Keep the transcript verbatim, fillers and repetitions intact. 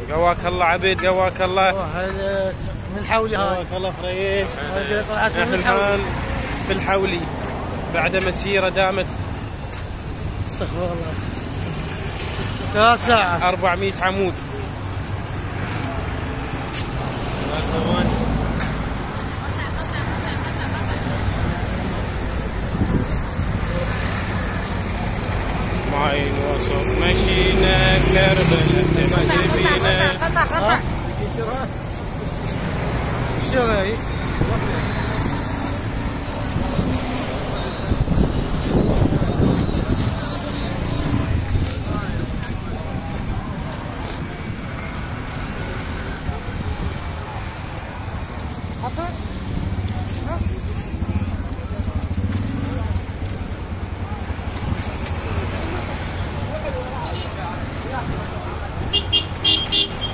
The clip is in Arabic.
قواك الله عبيد، قواك الله. من الحولي هاي. قواك الله فريش. طلعت من الحولي. في الحولي بعد مسيرة دامت استغفر الله ثلاث ساعات أربعمئة عمود. معين وصف مشينا كربلة مجبينا. شو هاي؟ Beep, beep, beep, beep.